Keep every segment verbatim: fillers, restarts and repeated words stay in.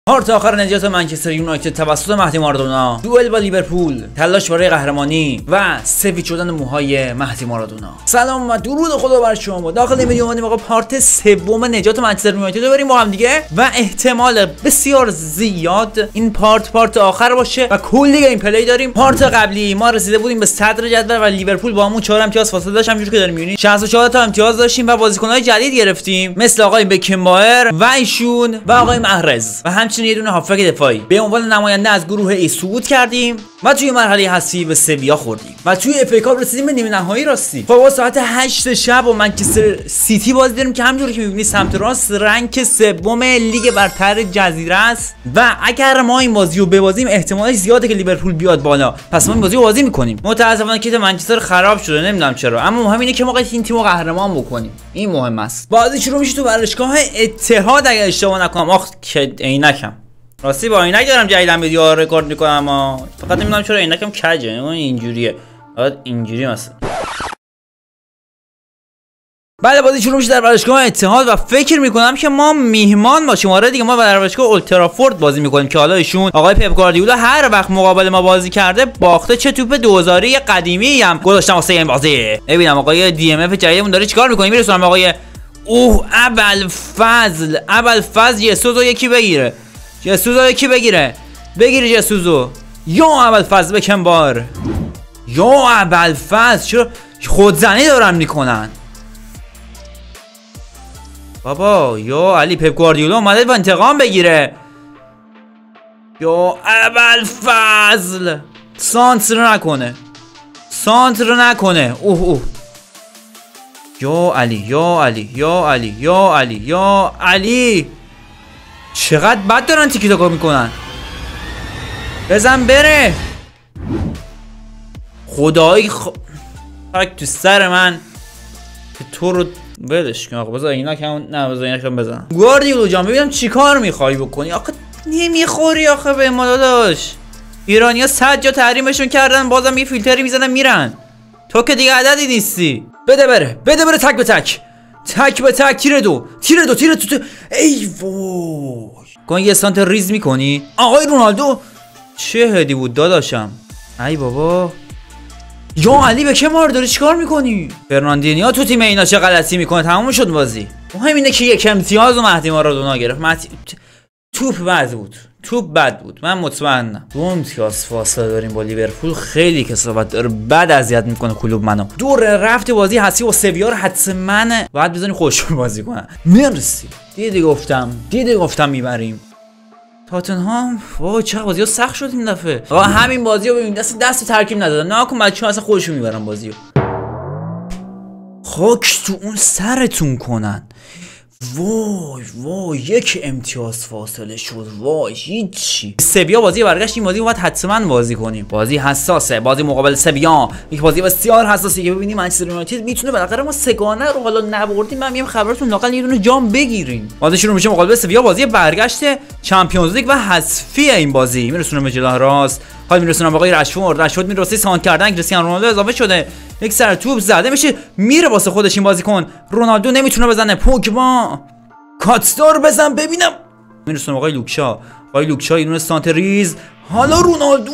پارت آخر نجات منچستر یونایتد توسط مهدی مارادونا، دوئل با لیورپول، تلاش برای قهرمانی و سفید شدن موهای مهدی مارادونا. سلام و درود خدا بر شما. داخل این ویدیو اومدیم آقا پارت سوم نجات منچستر یونایتد رو بریم با هم دیگه و احتمال بسیار زیاد این پارت پارت آخر باشه و کلی گیم پلی داریم. پارت قبلی ما رسیده بودیم به صدر جدول و لیورپول با همون چهار امتیاز فاصله داشت، همونجوری که داریم می‌بینید شصت و چهار تا امتیاز داشتیم و بازیکن‌های جدید گرفتیم مثل آقای بکنبایر و ایشون و آقای محرز و همچنین یه دونه هافک دفاعی. به عنوان نماینده از گروه ای صعود کردیم و توی مرحله حذفی به سویا خوردیم و توی اف ای کاپ رسیدیم به نیمه نهایی. راستی خب ساعت هشت شب با منچستر سیتی بازی داریم که همونجوری که می‌بینید سمت راست رنک سوم لیگ برتر جزیره است و اگر ما این بازی رو ببازیم احتمالش زیاده که لیورپول بیاد بالا، پس ما این بازی رو بازی می‌کنیم. متأسفانه کیت منچستر خراب شده، نمیدونم چرا، اما مهم اینه که ما این تیمو قهرمان بکنیم. این مهم است. بازی شروع میشه تو ورزشگاه اتحاد اگه اشتباه نکنم. آخ که عینکم راستی با عینک دارم جدیدن ویدیو رکورد میکنم، اما فقط نمیدونم چرا عینکم کجه. اینجوریه، بعد اینجوری مثلا. بله بازی شروع میشه در ورزشگاه اتحاد و فکر میکنم که ما میهمان باشیم. آره دیگه، ما در ورزشگاه اولترافورد بازی میکنیم که حالا ایشون آقای پپ گواردیولا هر وقت مقابل ما بازی کرده باخته. چه توپ دوزاری قدیمی هم گذاشتم واسه این بازی. ببینم آقای دی ام اف جدیدمون داره چیکار میکنه. میرسونم آقای اوه ابوالفضل ابوالفضل یسوزو یکی بگیره. جسوزو یکی بگیره بگیره جسوزو. یا ابوالفضل بکنبار، یا ابوالفضل چرا خودزنی دارن میکنن بابا. یا علی پپ گواردیولا اومده با انتقام بگیره. یا ابوالفضل سانتر نکنه، سانتر نکنه. اوه اوه. یا علی یا علی یا علی یا علی یا علی چقدر بد دارن تیکی تاکا میکنن. بزن بره خدایی. خ... تاک تو سر من که تو رو ولش کن. آقا بذار اینا که نه بذار اینا که بزن. گواردیولا جان ببینم چیکار میخوای بکنی. آخه نمیخوری آخه به ما داداش. ایرانی‌ها صد جا تحریمشون کردن بازم یه فیلتری میزنن میرن. تو که دیگه عددی نیستی. بده بره بده بره تک به تک تک به تک. تیر دو تیر دو تیر تو. ای وای کن یه سانت ریز میکنی آقای رونالدو. چه هدی بود داداشم. ای بابا. یا علی بکنبار داری چیکار میکنی؟ فرناندینیو تو تیم اینا چه غلطی میکنه. تموم شد بازی. مهم اینه که یک امتیاز و مهدی مارادونا گرفت. مهدی... توپ بد بود، توپ بد بود، من مطمئنم. دو امتیاز فاصله داریم با لیورپول. خیلی کثافت داره، بد اذیت میکنه کلوب منو. دور رفت بازی حسی و سویا رو حتما باید بزنیم خوشحال بازی کنن. مرسی. دیدی گفتم دیدی گفتم میبریم. تاتنهام وای چقدر بازی‌ها سخت شد این دفعه. آقا همین بازیو ببین دست دست ترکیب ندادن. ناکن بچه‌ها اصلا خودشون میبرن بازیو. خاک تو اون سرتون کنن. وای وای یک امتیاز فاصله شد. وای هیچی. سویا بازی برگشت. این بازی باید حتما بازی کنیم. بازی حساسه، بازی مقابل سویا یک بازی بسیار حساسی که ببینیم منچستر یونایتد میتونه بالاخره ما سگانه رو حالا نبردیم من میگم خبرتون لااقل یه دونه جام بگیرین. بازی شروع میشه مقابل سویا. بازی برگشت چمپیونز لیگ و حذفی این بازی. میرسونم به جلو راست. حالا میرسونم آقای رشفورد. رشفورد میرسه سانت کردن. کریستیانو رونالدو اضافه شده. یک سر توپ زده میشه میره واسه خودش این بازیکن. رونالدو نمیتونه بزنه. پوگبا کاتستار بزن ببینم. میرسونم آقای لوکشا. آقای لوکشا یه دونه سانت ریز. حالا رونالدو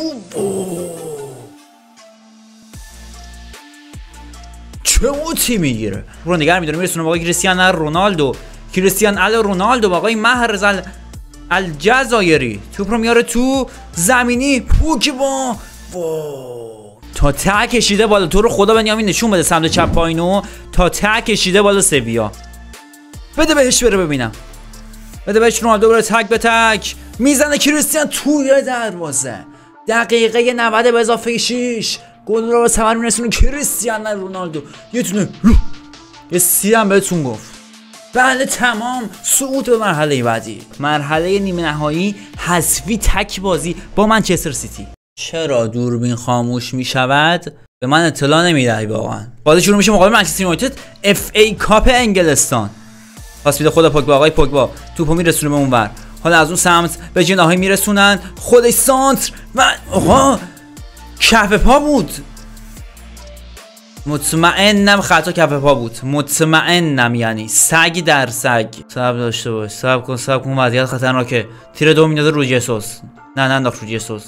چه اوتی میگیره. رو نگه میداره. میرسونم آقای کریستیانو رونالدو. کریستیانو رونالدو آقای محرز الجزایری توپ رو میاره تو زمینی. پوگبا تا ته کشیده بالا. تو رو خدا بنیامین نشون بده سمت چپ پایینو. تا ته کشیده بالا سویا. بده بهش بره ببینم. بده بهش. رونالدو بره تک به تک میزنه. کریستیان توی دروازه. دقیقه نود به اضافه شش گل رو به ثمر میرسونه کریستیان رونالدو. یه تونه یه سی هم بهتون گفت. بله تمام. صعود به مرحله بعدی، مرحله نیمه نهایی حذفی تک بازی با منچستر سیتی. چرا دوربین خاموش می شود؟ به من اطلاع نمیدهی واقعا. بازی شروع میشه مقابل منچستر یونایتد اف ای کاپ انگلستان. پاس میده خود پوگبا. آقای پوگبا توپو میرسونه به اونور. حالا از اون سمت به جناحی میرسونن. خودش سانتر و آها کف پا بود. مطمئنم خطا کف پا بود، مطمئنم، یعنی سگ در سگ. صبر داشته باش، صبر کن صبر کن، وضعیت خطرناکه. تیر دو میندازه رو جسوس. نه نه انداخت رو جسوس.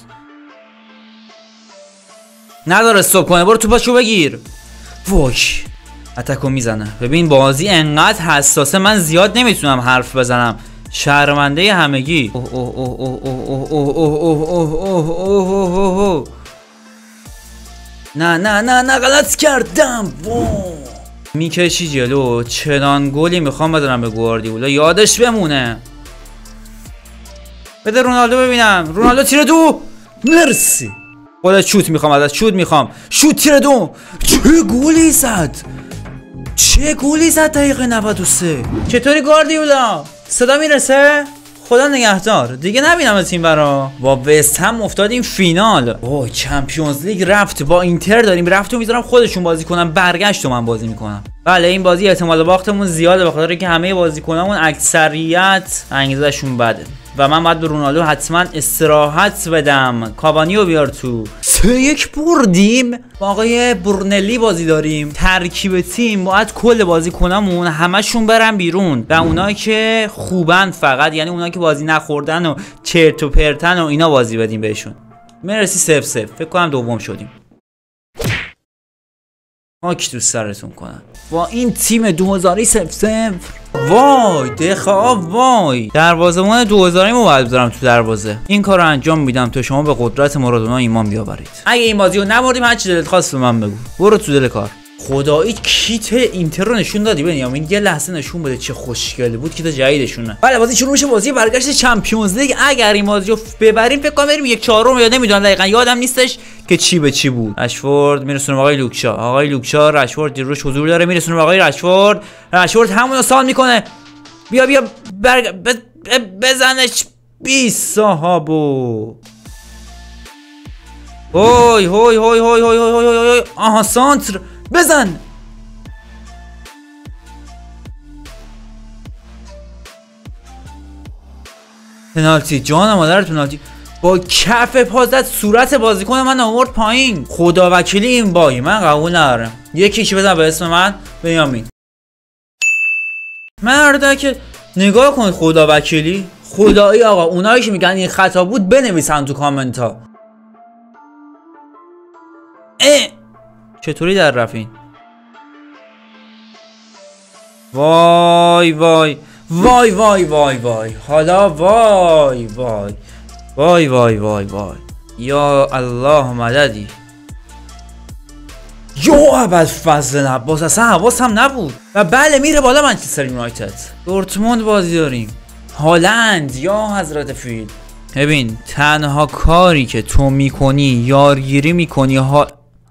نداره استاپ کنه، برو توپاشو بگیر. وای اتکو میزنه. ببین بازی انقدر حساسه من زیاد نمیتونم حرف بزنم. شرمنده همگی. اوه اوه اوه اوه اوه اوه اوه اوه اوه اوه اوه. نه نه نه نه غلط کردم. میکشی جلو. چنان گلی میخوام بزنم به گواردیولا یادش بمونه. بده رونالدو ببینم. رونالدو تیر دو. مرسی. خودت شوت میخوام ازت. شوت میخوام. شوت تیر دو. چه گلی زد. چه گلی زد دقیقه نود و سه. چطوری گواردیولا؟ صدا میرسه؟ خدا نگهدار. دیگه نبینم تیم برا. با وست هم افتادیم فینال. وای چمپیونز لیگ رفت. با اینتر داریم. رفت و میذارم خودشون بازی کنم. برگشت و من بازی میکنم. بله این بازی احتمال باختمون زیاده به خاطر اینکه همه بازیکنامون اکثریت انگیزشون بده و من باید به رونالدو حتما استراحت بدم. کاوانیو بیار تو. سه یک بردیم. با آقای برونلی بازی داریم. ترکیب تیم باید کل بازیکنامون همشون برن بیرون و اونایی که خوبن فقط، یعنی اونایی که بازی نخوردن و چرت و پرتن و اینا بازی بدیم بهشون. مرسی. سف سف فکر کنم دوم شدیم. خاک تو سرتون کنن با این تیم دو هزاری صفر صفر. وای دخا وای. دروازه‌بان دو هزاری مو باید بذارم تو دروازه. این کارو انجام میدم تا شما به قدرت مارادونا ایمان بیاورید. اگه این بازی رو نبردیم هر چی دلت خواست به من بگو. برو تو دل کار. خدایی کیت اینتر رو نشون دادی بنیامین. یه لحظه نشون بده چه خوشگله بود. کیت جدیدشونه. بله بازی شروع میشه. بازی برگشت چمپیونز لیگ. اگر این بازی رو ببریم فکر کنم بریم یک چهارم یا نمیدونم دقیقاً یادم نیستش که چی به چی بود. رشفورد میرسونه به آقای لوکشا. آقای لوکشا رشفورد دیروش حضور داره. میرسونه به آقای رشفورد. رشفورد همون رو سال میکنه. بیا بیا برگ... ب... بزنش بی صاحبو. هوی هوی هوی هوی هوی هوی هوی. آها سانتر بزن. پنالتی. جان مادر پنالتی. با کف پا زد صورت بازیکن من آورد پایین. خدا وکیلی این بایی من قبول ندارم. یکی کی بزن به اسم من بنیامین. مردا که نگاه کن خدا وکیلی. خدایی آقا اونایی که میگن این خطا بود بنویسن تو کامنت ها. اه چطوری در رفین؟ وای وای وای وای وای وای. حالا وای وای وای وای وای وای. یا الله مددی. یا اول فضل عباس اصلا حواسم نبود. و بله میره بالا منچستر یونایتد. دورتموند بازی داریم. هالند یا حضرت فیل. ببین تنها کاری که تو میکنی یارگیری میکنی. ها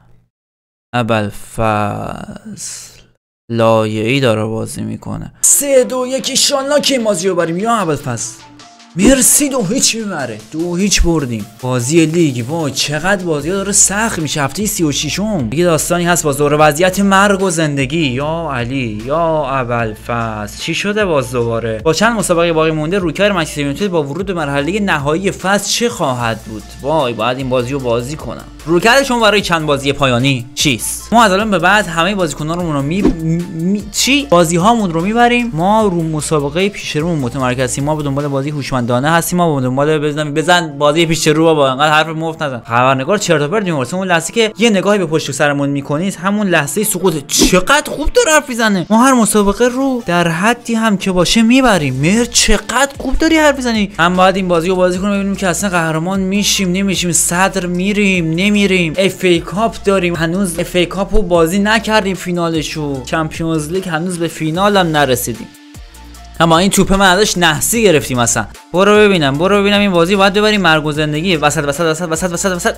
ابوالفضل لایعی داره بازی میکنه. سه دو یک ایشالله که این بازی رو بریم یا ابوالفضل. مرسی. دو هیچ میبره. دو هیچ بردیم. بازی لیگ. وای چقدر بازی داره سخت میشه. هفته سی و ششم دیگه داستانی هست باز دوره وضعیت مرگ و زندگی. یا علی یا ابوالفضل چی شده باز دوباره؟ با چند مسابقه باقی مونده رویکرد منچستر یونایتد با ورود به مرحله نهایی فصل چه خواهد بود؟ وای باید این بازی رو بازی کنم. رویکردشون برای چند بازی پایانی چیست؟ ما از الان به بعد همه بازیکنانمون رو می... می... چی بازی هامون رو میبریم. ما رو مسابقه پیش رو متمرکزیم. ما به دنبال بازی هوشمندانه هستیم. ما به دنبال بزنیم بزن بازی پیش رو بابا انقدر حرف مفت نزن. خبرنگار چرت و پرت میگه. اون لحظه که یه نگاهی به پشت سرمون میکنید همون لحظه سقوط. چقدر خوب داره حرف میزنه. ما هر مسابقه رو در حدی هم که باشه میبریم. مر چقدر خوب داری حرف میزنی. هم باید این بازی رو بازی کنیم ببینیم که اصلا قهرمان میشیم نمیشیم. صدر میریم نمیریم. اف ای کاپ داریم. هنوز اف ای کاپ رو بازی نکردیم فینالشو. چمپیونز لیگ هنوز به فینال هم نرسیدیم. اما این توپه من ازش نحسی گرفتیم اصلا. برو ببینم برو ببینم این بازی باید ببریم مرگ و زندگی. وسط وسط وسط وسط وسط وسط.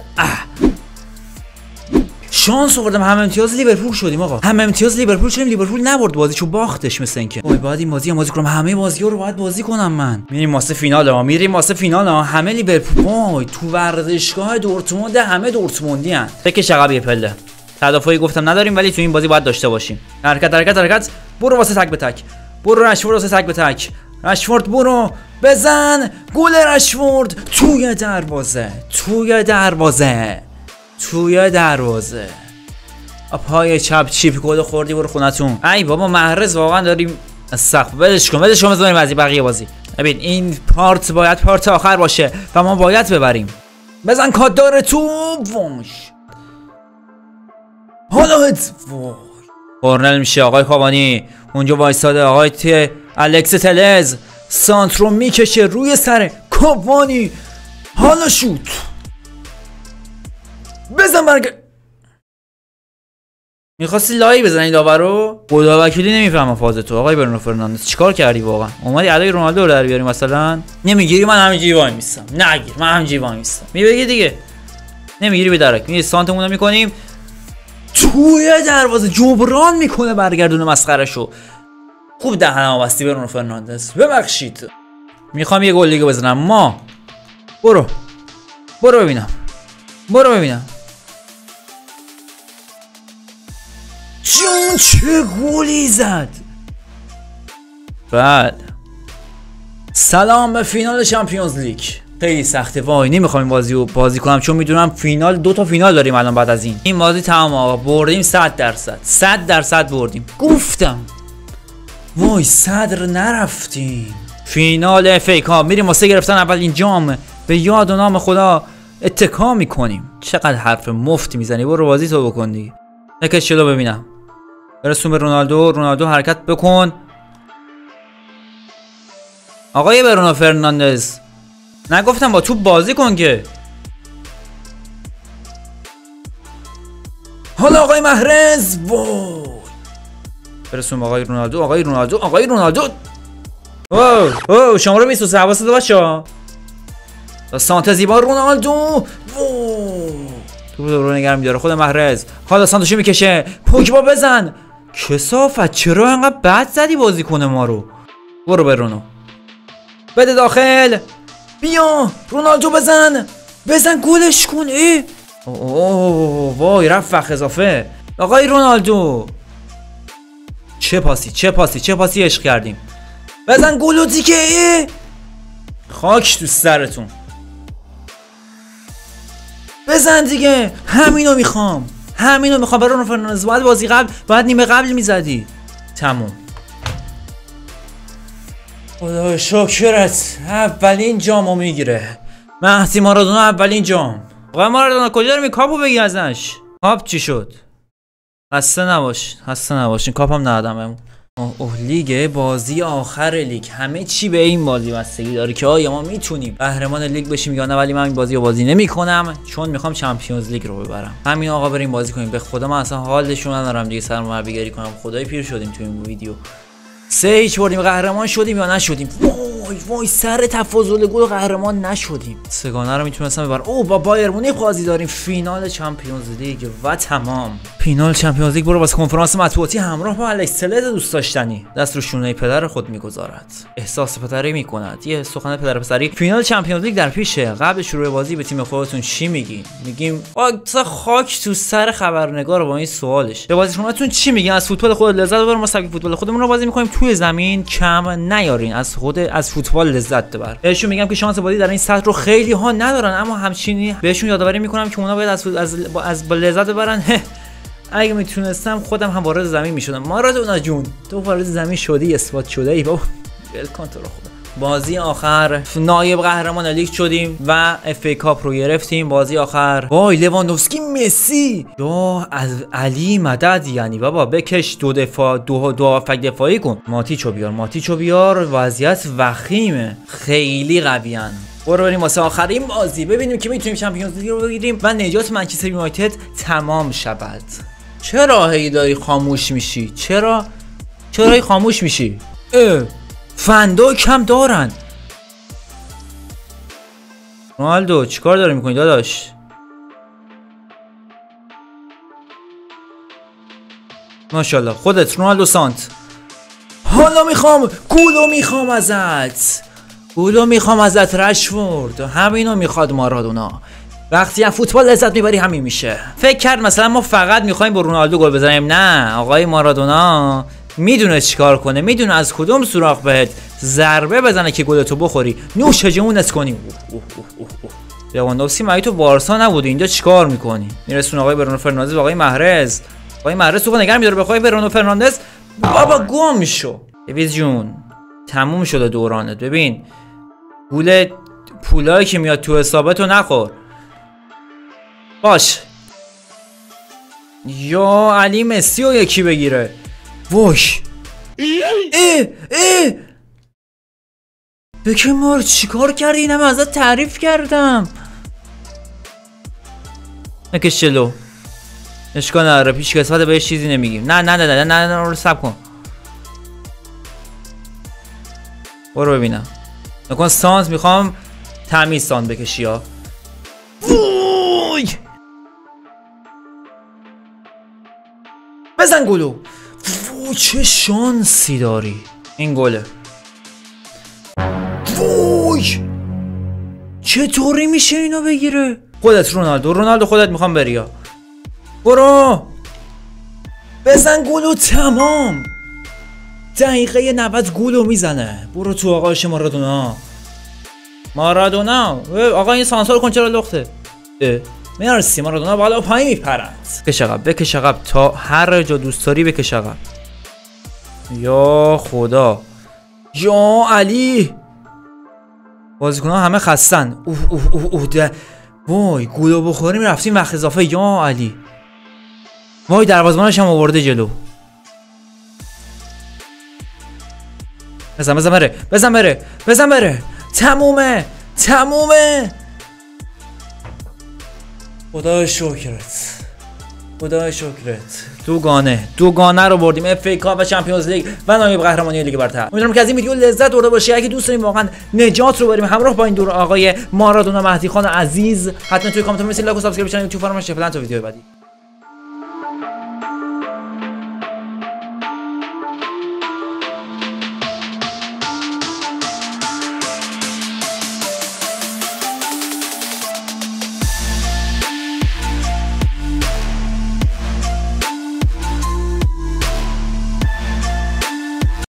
شانس آوردم هم امتیاز لیورپول شدیم آقا. هم امتیاز لیورپول شدیم. لیورپول نبرد بازیشو باختش مثل اینکه. وای باید این بازی بازی کنم. همه بازی‌ها رو باید بازی کنم من. میریم واسه فینال ها. میریم واسه فینال ها. همه لیورپول. وای تو ورزشگاه دورتموند همه دورتموندی ان. بکش عقب یه پله. تدافعی گفتم نداریم ولی تو این بازی باید داشته باشیم. حرکت حرکت حرکت. برو واسه تک به تک. برو رشفورد واسه تک به تک. رشفورد برو بزن. گل رشفورد توی دروازه. توی دروازه. توی دروازه. پای چپ چیپ گل خوردی برو خونتون. ای بابا محرز واقعا داریم سخت. ولش کن ولش کن بزنیم بازی بقیه بازی. ببین این پارت باید پارت آخر باشه و ما باید ببریم. بزن کادار تو وش. حالا هت وای. کورنل میشه آقای کاوانی اونجا وایساده. آقای تی الکس تلز سانترو میکشه روی سر کاوانی. حالا شوت. بزن برگ. میخواستی لایی بزنی داور رو؟ خدا وکیلی نمیفهمم فاز تو آقای برونو فرناندز. چیکار کردی واقعا؟ اومدی ادای رونالدو رو در بیاری مثلا؟ نمیگیری من همینجوری وای میستم. نگیر من همینجوری وای میستم. میبگی دیگه. نمیگیری به درک. می سانتمون رو میکنیم توی دروازه. جبران میکنه برگردونه مسخرهشو. خوب دهنمو بستی برونو فرناندز. ببخشید. میخوام یه گل دیگه بزنم. ما برو. برو ببینم. برو ببینم. جون چه گلی زد. بعد سلام به فینال چمپیونز لیگ. خیلی سخته وای. نمیخوام این بازی رو بازی کنم چون میدونم فینال دو تا فینال داریم الان. بعد از این این بازی تمام آقا بردیم. صد درصد صد درصد بردیم. گفتم وای صدر نرفتیم. فینال اف ای کاپ میریم واسه گرفتن اولین جام. به یاد و نام خدا اتکا میکنیم. چقدر حرف مفتی میزنی. برو بازی تو بکن دیگه. نکش چلو ببینم. برسون به رونالدو. رونالدو حرکت بکن. آقای برونو فرناندز نگفتم با توپ بازی کن که. حالا آقای محرز وای. برسون به آقای رونالدو. آقای رونالدو آقای رونالدو اوه اوه شماره بیست و سه حواست باشه. سانت زیبا رونالدو وای. تو رو نگرم میداره خود محرز. حالا سانتوشو میکشه. پوگبا بزن. کثافت چرا انقدر بد زدی بازی کنه ما رو. برو برونو بده داخل. بیا رونالدو بزن. بزن گلش کن. ای اوه وای رفت وقت اضافه. آقای رونالدو چه پاسی چه پاسی چه پاسی عشق کردیم. بزن گلو دیگه. خاک تو سرتون. بزن دیگه. همینو میخوام. همینو میخوام. برونو فرناندز باید بازی قبل باید نیمه قبل میزدی. تموم. خدا شکرت. اولین جامو میگیره مهدی مارادونا. اولین جام. آقا مارادونا کجا رو می کاپو بگی ازش؟ کاپ چی شد؟ خسته نباش خسته نباش. این کاپ هم ندادم. اوه اوه لیگ بازی آخر لیگ. همه چی به این بازی بستگی داره که آیا ما میتونیم قهرمان لیگ بشیم یا نه. ولی من این بازی رو بازی نمیکنم چون میخوام چمپیونز لیگ رو ببرم. همین آقا بریم بازی کنیم. به خدا من اصلا حالشون ندارم دیگه سرمربیگری کنم. خدای پیر شدیم تو این ویدیو. سه هیچ بردیم. قهرمان شدیم یا نشدیم؟ وای وای سر تفاضل گل قهرمان نشدیم. سگانه رو میتونستم ببرم. او با بایر مونیخ بازی داریم. فینال چمپیونز لیگ و تمام. فینال چمپیونز لیگ. برو واسه کنفرانس مطبوعاتی همراه با الکس تلز دوست داشتنی. دست رو شونه پدر خود میگذارد. احساس پدری میکند. یه سخن پدر پسری. فینال چمپیونز لیگ در پیشه. قبل شروع بازی به تیم خودتون چی میگین؟ میگیم آقا خاک تو سر خبرنگار با این سوالش. به بازیکناتون چی میگین؟ از فوتبال خود لذت ببر. ما سبک فوتبال خودمون رو بازی میکنیم. توی زمین کم نیارین. از خود از فوتبال لذت ببر. بهشون میگم که شانس بازی در این سطح رو خیلی ها ندارن اما همچنین بهشون یادآوری میکنم که اونا باید از از از با لذت ببرن. اگه میتونستم خودم هم وارد زمین میشدم. مارادونا جون تو وارد زمین شدی. اثبات شده ای بابا. ول کن تو رو خدا. بازی آخر نایب قهرمان لیگ شدیم و اف ای کاپ رو گرفتیم. بازی آخر وای لواندوفسکی مسی. یا از علی مدد یعنی بابا بکش. دو دفاع دو دو فک دفاعی کن. ماتیچو بیار ماتیچو بیار. وضعیت وخیمه. خیلی قویان. برو بریم واسه آخرین بازی ببینیم که میتونیم چمپیونز لیگ رو بگیریم و نجات منچستر یونایتد تمام شود. چرا هی داری خاموش میشی؟ چرا چرا هی خاموش میشی؟ اه فندا کم دارن. رونالدو چیکار داری میکنی داداش؟ ماشاءالله خودت رونالدو سانت. حالا میخوام گولو میخوام ازت. گولو میخوام ازت رشفورد. همینو میخواد مارادونا. وقتی از فوتبال لذت میبری همین میشه. فکر کرد مثلا ما فقط میخوایم با رونالدو گل بزنیم. نه آقای مارادونا میدونه چیکار کنه. میدونه از کدوم سوراخ بهت ضربه بزنه که گلتو بخوری. نوش جونت کنی. لواندوفسکی مگه تو بارسا نبودی؟ اینجا چیکار میکنی؟ میرسون آقای برونو فرناندز. آقای محرز با این مدرسه تو نگرم میداره بخوای برونو فرناندز بابا گم شو. دیویز جون تموم شده دورانت. ببین پول پولایی که میاد تو حسابتو نخور. باش یا علی مسی رو یکی بگیره. وش اه اه بکن مار چیکار کردی؟ اینم ازت تعریف کردم. نکش جلو. اشکال نداره پیش قسمت بهش چیزی نمیگیم. نه نه نه نه نه نه رو سب کن. برو ببینم. نکن سانس میخوام تمیز سان بکشی ها. وای بزن گلو. وای چه شانسی داری. این گله. وای چطوری میشه اینو بگیره؟ خودت رونالدو رونالدو خودت میخوام بریا. برو بزن گلو. تمام دقیقه نود گلو میزنه. برو تو آقاش مارادونا. مارادونا آقا این سانسور کن چرا لخته. مرسی مارادونا بالا پایین میپرد. بکش عقب بکش عقب تا هر جا دوست داری بکش عقب. یا خدا یا علی بازیکن‌ها همه خستن. اوه اوه اوه اوه ده. وای گلو بخوریم رفتیم وقت اضافه. یا علی وای دروازه‌بانش هم آورده جلو. بزن بزن بره بزن بره بزن بره. تمومه تمومه. خدای شکرت خدای شکرت. دوگانه دوگانه رو بردیم. اف ای کاپ و چمپیونز لیگ و نایب قهرمانی لیگ برتر. امیدوارم که از این ویدیو لذت برده باشی. اگه دوست داریم واقعا نجات رو بریم همراه با این دور آقای مارادونا مهدی خان عزیز حتما توی کامنت بنویسید. لایک و سابسکرایب چنل یوتیوب فراموش نکنید تا ویدیو بعدی.